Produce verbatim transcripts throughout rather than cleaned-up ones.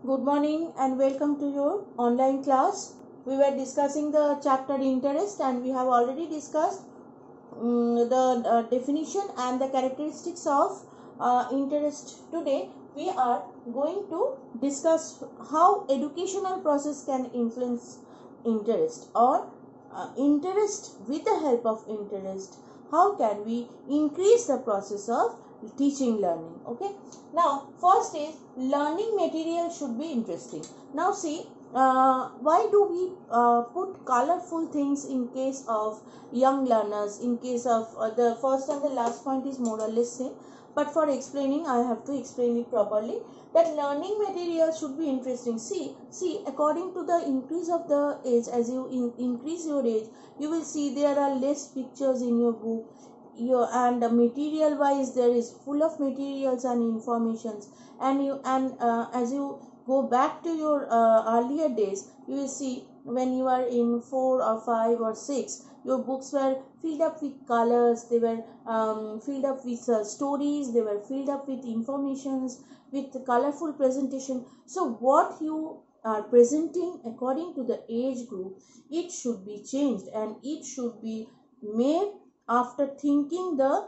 Good morning and welcome to your online class. We were discussing the chapter interest and we have already discussed um, the uh, definition and the characteristics of uh, interest. Today we are going to discuss how educational process can influence interest or uh, interest with the help of interest. How can we increase the process of teaching learning? Okay, now first is learning material should be interesting. Now see, uh, why do we uh, put colorful things in case of young learners? In case of uh, the first and the last point is more or less same, but for explaining I have to explain it properly, that learning material should be interesting. See, see according to the increase of the age, as you in, increase your age, you will see there are less pictures in your book. Your and uh, material wise there is full of materials and informations, and you and uh, as you go back to your uh, earlier days, you will see when you are in four or five or six, your books were filled up with colors, they were um, filled up with uh, stories, they were filled up with informations, with colorful presentation. So what you are presenting according to the age group, it should be changed and it should be made after thinking the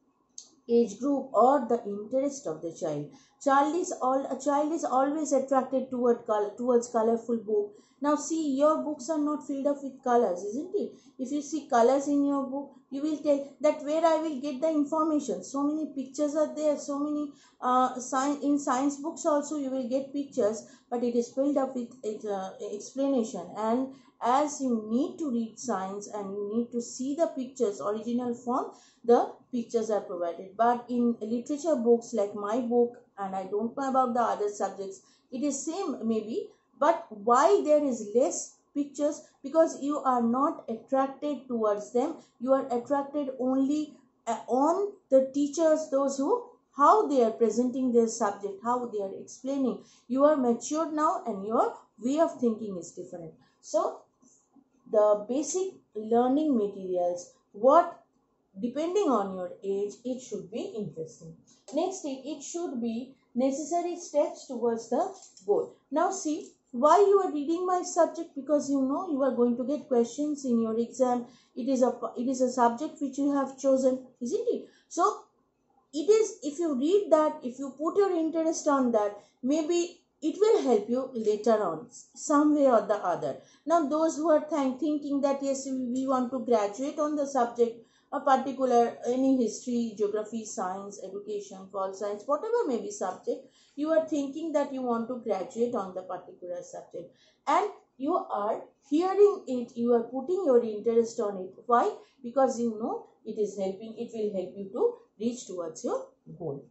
age group or the interest of the child. Child is all a child is always attracted toward color, towards colorful book. Now see, your books are not filled up with colors, isn't it? If you see colors in your book, you will tell that where I will get the information. So many pictures are there, so many uh, science in science books also you will get pictures, but it is filled up with uh, explanation. And as you need to read science and you need to see the pictures original form, the pictures are provided. But in literature books like my book, and I don't know about the other subjects, it is same maybe, but why there is less pictures? Because you are not attracted towards them, you are attracted only uh, on the teachers, those who how they are presenting their subject, how they are explaining. You are matured now and your way of thinking is different. So the basic learning materials, what depending on your age, it should be interesting. Next, it, it should be necessary steps towards the goal. Now see, why you are reading my subject? Because you know you are going to get questions in your exam. It is a it is a subject which you have chosen, isn't it? So it is, if you read that, if you put your interest on that, maybe it will help you later on some way or the other. Now those who are think, thinking that yes, we want to graduate on the subject, a particular any history, geography, science, education, pol science, whatever may be subject, you are thinking that you want to graduate on the particular subject and you are hearing it, you are putting your interest on it. Why? Because you know it is helping, it will help you to reach towards your goal.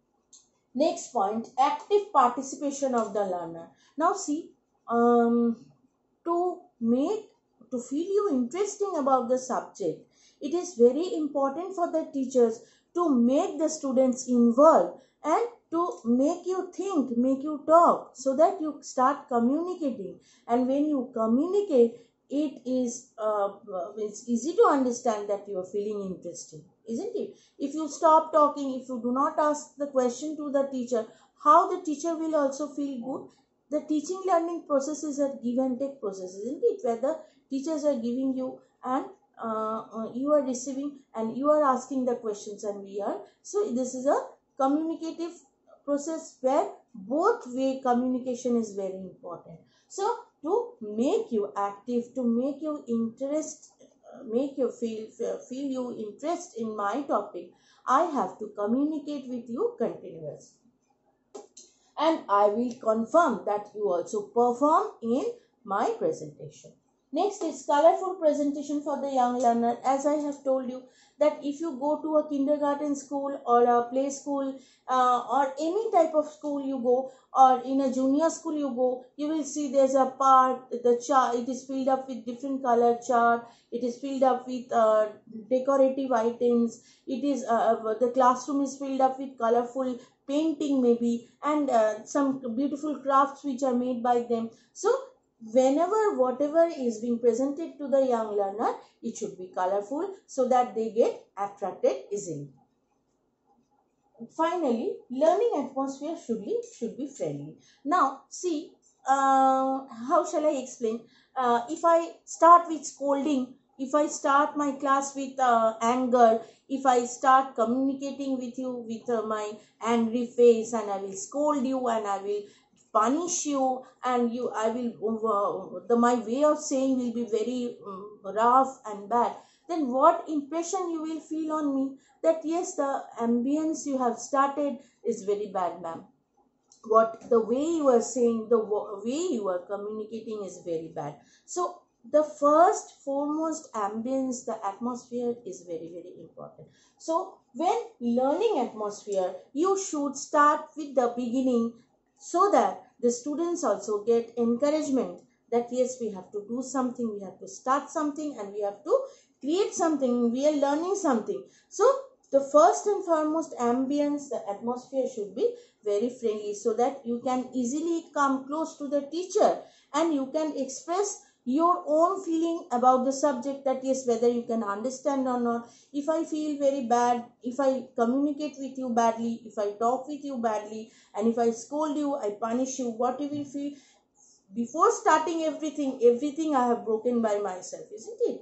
Next point, active participation of the learner. Now see, um, to make, to feel you interesting about the subject, it is very important for the teachers to make the students involved and to make you think, make you talk, so that you start communicating. And when you communicate, it is uh, it's easy to understand that you are feeling interested, isn't it? If you stop talking, if you do not ask the question to the teacher, how the teacher will also feel good? The teaching learning process is a give and take process, isn't it? Where the teachers are giving you and uh, uh, you are receiving and you are asking the questions and we are. So this is a communicative process where both way communication is very important. So to make you active, to make you interest, uh, make you feel, feel you interest in my topic, I have to communicate with you continuously. And I will confirm that you also perform in my presentation. Next is colorful presentation for the young learner. As I have told you that if you go to a kindergarten school or a play school uh, or any type of school you go, or in a junior school you go, you will see there's a part, the chart, it is filled up with different color chart, it is filled up with uh, decorative items, it is uh, the classroom is filled up with colorful painting maybe, and uh, some beautiful crafts which are made by them. So whenever whatever is being presented to the young learner, it should be colorful so that they get attracted easily. finally, learning atmosphere should be, should be friendly. Now, see, uh, how shall I explain? Uh, if I start with scolding, if I start my class with uh, anger, if I start communicating with you with uh, my angry face, and I will scold you and I will punish you, and you I will uh, the my way of saying will be very um, rough and bad, then what impression you will feel on me? That yes, the ambience you have started is very bad, ma'am. What the way you are saying, the way you are communicating is very bad. So the first foremost ambience, the atmosphere is very very important. So when learning atmosphere, you should start with the beginning, so that the students also get encouragement that yes, we have to do something, we have to start something, and we have to create something, we are learning something. So the first and foremost ambience, the atmosphere should be very friendly, so that you can easily come close to the teacher and you can express your own feeling about the subject, that yes, whether you can understand or not. If I feel very bad, if I communicate with you badly, if I talk with you badly, and if I scold you, I punish you, what you will feel? Before starting everything, everything I have broken by myself, isn't it?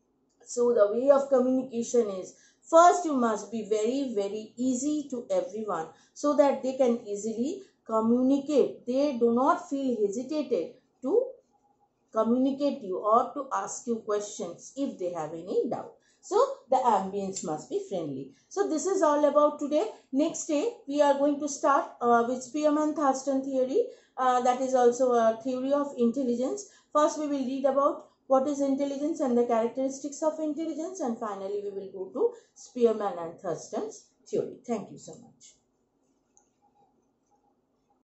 So the way of communication is, first you must be very very easy to everyone, so that they can easily communicate. They do not feel hesitated to communicate you or to ask you questions if they have any doubt. So the ambience must be friendly. So this is all about today. Next day we are going to start uh, with Spearman-Thurston theory. Uh, that is also a theory of intelligence. First we will read about what is intelligence and the characteristics of intelligence, and finally we will go to Spearman and Thurston's theory. Thank you so much.